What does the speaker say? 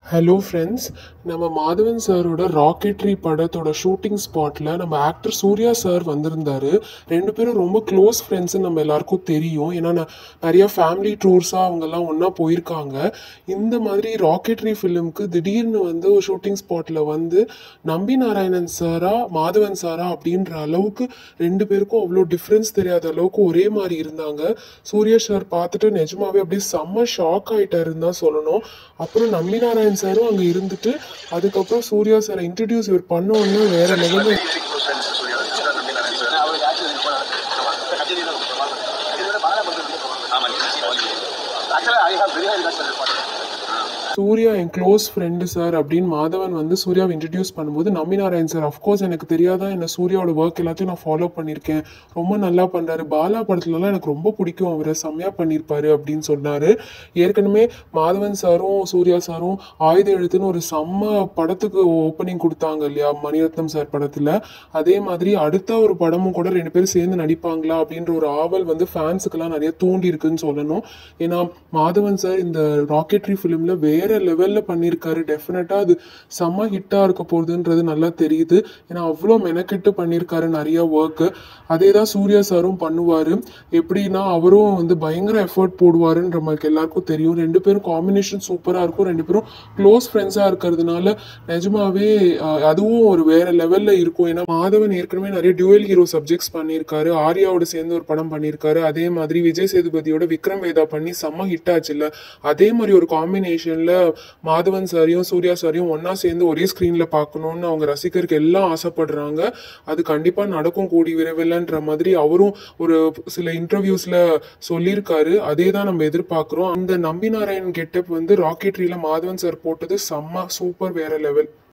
Hello friends, நம்ம மாதவன் சாரோட rocketry படத்தோட ஷூட்டிங் ஸ்பாட்டில் நம்ம ஆக்டர் சூர்யா சார் வந்திருந்தாரு. ரெண்டு பேரும் ரொம்ப க்ளோஸ் ஃப்ரெண்ட்ஸுன்னு நம்ம எல்லாருக்கும் தெரியும். ஏன்னா நிறைய ஃபேமிலி டூர்ஸாக அவங்கெல்லாம் ஒன்றா போயிருக்காங்க. இந்த மாதிரி ராக்கெட்ரி ஃபிலிம்க்கு திடீர்னு வந்து ஒரு ஷூட்டிங் ஸ்பாட்டில் வந்து நம்பி நாராயணன் சாரா மாதவன் சாரா அப்படின்ற அளவுக்கு ரெண்டு பேருக்கும் அவ்வளோ டிஃப்ரென்ஸ் தெரியாத அளவுக்கு ஒரே மாதிரி இருந்தாங்க. சூர்யா சார் பார்த்துட்டு நிஜமாவே அப்படியே செம்ம ஷாக் ஆகிட்டாருன்னு தான் சொல்லணும். அப்புறம் நம்பி நாராயணன் சாரும் அங்கே இருந்துட்டு அதுக்கப்புறம் சூர்யா சாரை இன்ட்ரடியூஸ் இவர் பண்ணோன்னா வேற லெவலில் சூர்யா என் க்ளோஸ் ஃப்ரெண்டு சார் அப்படின்னு மாதவன் வந்து சூர்யாவை இன்ட்ரடியூஸ் பண்ணும்போது நம்பி நாராயண் சார் அஃப்கோர்ஸ் எனக்கு தெரியாதான் என்ன சூர்யாவோட ஒர்க் எல்லாத்தையும் நான் ஃபாலோ பண்ணியிருக்கேன், ரொம்ப நல்லா பண்ணுறாரு, பாலா படத்துலலாம் எனக்கு ரொம்ப பிடிக்கும், அவரை செம்மையாக பண்ணியிருப்பாரு அப்படின்னு சொன்னார். ஏற்கனவே மாதவன் சாரும் சூர்யா சாரும் ஆயுத எழுத்துன்னு ஒரு செம்ம படத்துக்கு ஓப்பனிங் கொடுத்தாங்க இல்லையா மணிரத்னம் சார் படத்தில். அதே மாதிரி அடுத்த ஒரு படமும் கூட ரெண்டு பேரும் சேர்ந்து நடிப்பாங்களா அப்படின்ற ஒரு ஆவல் வந்து ஃபேன்ஸுக்கெல்லாம் நிறைய தூண்டி இருக்குன்னு சொல்லணும். ஏன்னா மாதவன் சார் இந்த ராக்கெட்ரி ஃபிலிமில் வேற லெவலில் பண்ணியிருக்காரு. டெஃபினட்டாக அது செம்ம ஹிட்டாக இருக்க போகுதுன்றது நல்லா தெரியுது. ஏன்னா அவ்வளோ மெனக்கெட்டு பண்ணியிருக்காரு நிறைய ஒர்க்கு. அதே தான் சூர்யா சாரும் பண்ணுவார். எப்படின்னா அவரும் வந்து பயங்கர எஃபர்ட் போடுவாருன்ற நமக்கு எல்லாருக்கும் தெரியும். ரெண்டு பேரும் காம்பினேஷன் சூப்பராக இருக்கும். ரெண்டு பேரும் க்ளோஸ் ஃப்ரெண்ட்ஸாக இருக்கிறதுனால நிஜமாவே அதுவும் ஒரு வேற லெவலில் இருக்கும். ஏன்னா மாதவன் ஏற்கனவே நிறைய டியூவல் ஹீரோ சப்ஜெக்ட்ஸ் பண்ணியிருக்காரு. ஆர்யாவோட சேர்ந்து ஒரு படம் பண்ணியிருக்காரு. அதே மாதிரி விஜய் சேதுபதியோட விக்ரம் வேதா பண்ணி செம்ம ஹிட் ஆச்சு இல்லை. அதே மாதிரி ஒரு காம்பினேஷனில் மாதவன் சாரையும் சூர்யா சாரையும் ஒன்னா சேர்ந்து ஒரே ஸ்க்ரீனில் பார்க்கணுன்னு அவங்க ரசிகருக்கு எல்லாம் ஆசைப்படுறாங்க. அது கண்டிப்பாக நடக்கும் கூடி விரைவில்ன்ற மாதிரி அவரும் ஒரு சில இன்டர்வியூஸில் சொல்லியிருக்காரு. அதே தான் நம்ம எதிர்பார்க்குறோம். அந்த நம்பி நாராயண் கெட்டப் வந்து ராக்கெட்ரியில் மாதவன் சார் போட்டது செம்ம சூப்பர் வேற லெவல்.